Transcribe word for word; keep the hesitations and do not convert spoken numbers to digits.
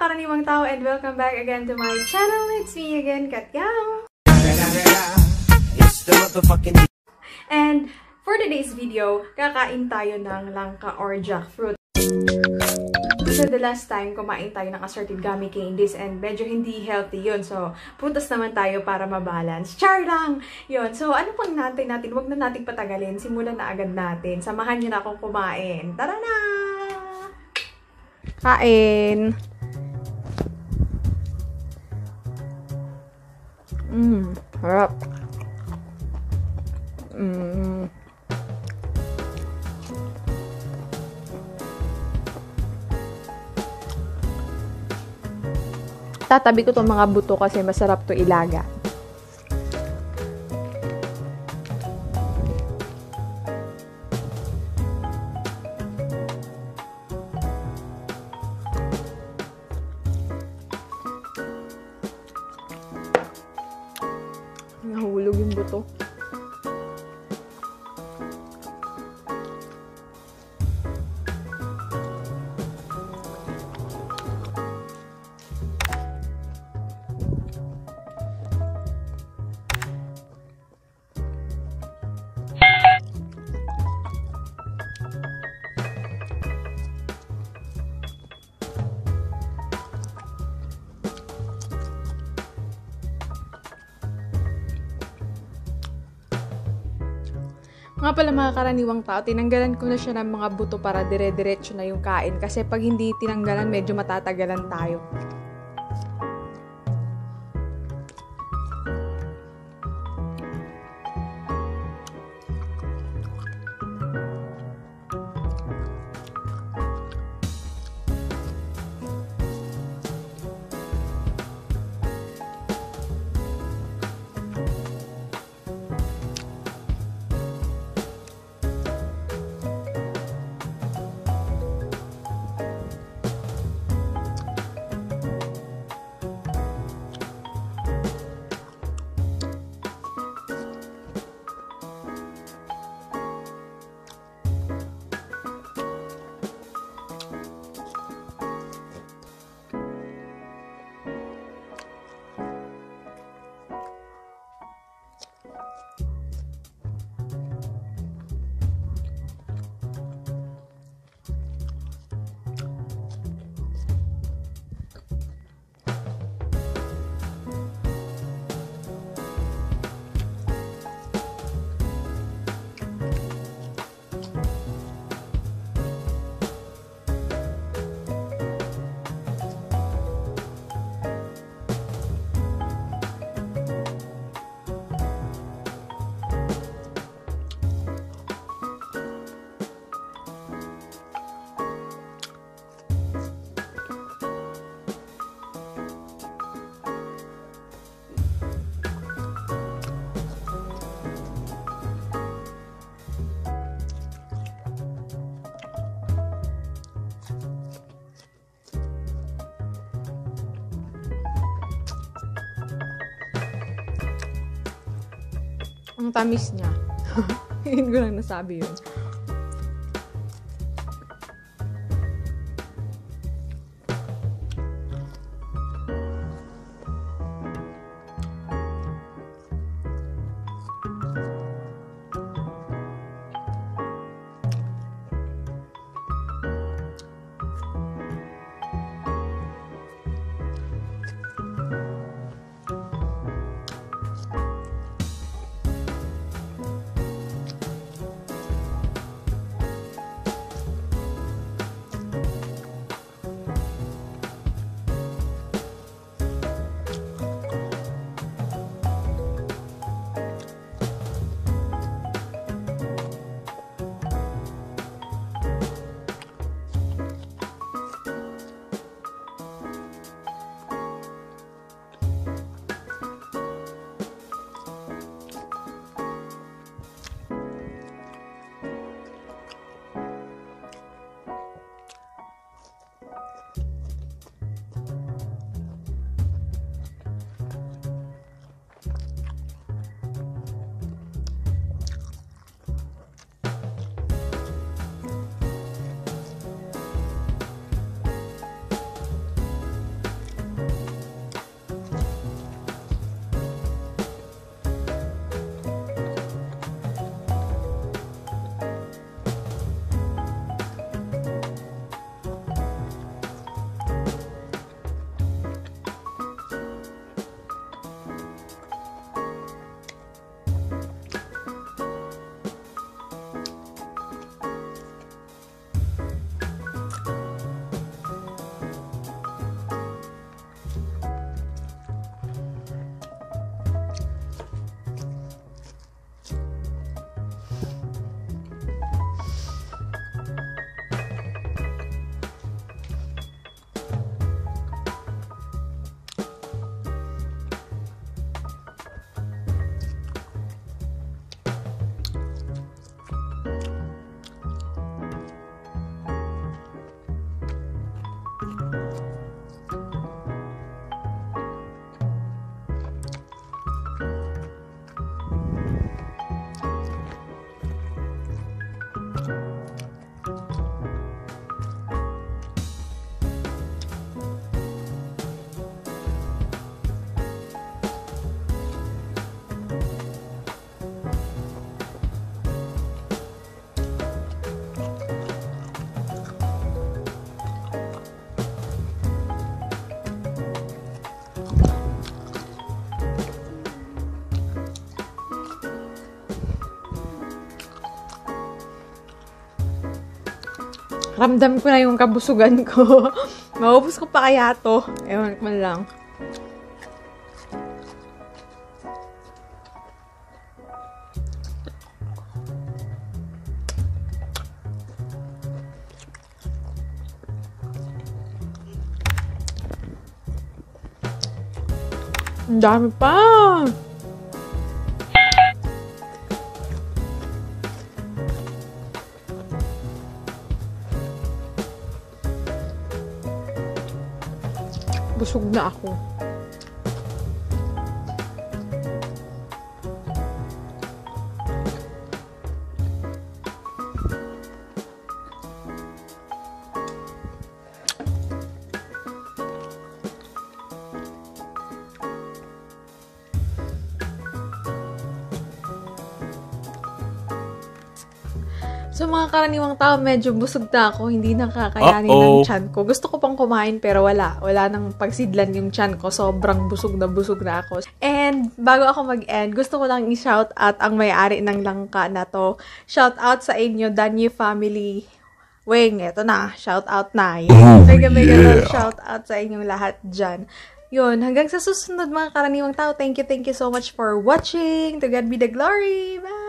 karaniwang tao and welcome back again to my channel. It's me again, Cathyang. And for today's video, kakain tayo ng langka or jackfruit. So the last time, kumain tayo ng assorted gummy candies and medyo hindi healthy yun. So, prutas naman tayo para mabalance. Char lang! Yun. So, ano pang natin natin? Huwag na natin patagalin. Simulan na agad natin. Samahan niyo na akong kumain. Tara na! Kain! Mmm, harap. Mmm. Tatabi ko itong mga buto kasi masarap to ilaga. Nahulog yung buto. Nga pala mga karaniwang tao, tinanggalan ko na siya ng mga buto para dire-diretso na yung kain. Kasi pag hindi tinanggalan, medyo matatagalan tayo. Ang tamis niya. Hindi ko lang nasabi yun. Ramdam ko na yung kabusugan ko. Maubos ko pa kaya to. Ewan ko lang. Ang dami pa! Busog na ako. So, mga karaniwang tao, medyo busog na ako. Hindi nakakayanin ng tiyan ko. Gusto ko pang kumain, pero wala. Wala nang pagsidlan yung tiyan ko. Sobrang busog na busog na ako. And, bago ako mag-end, gusto ko lang i-shout out ang may-ari ng langka na to. Shout out sa inyo, The family. Weng, eto na. Shout out na. Yun. Mega, mega yeah. Shout out sa inyong lahat dyan. Yun, hanggang sa susunod mga karaniwang tao. Thank you, thank you so much for watching. To God be the glory. Bye!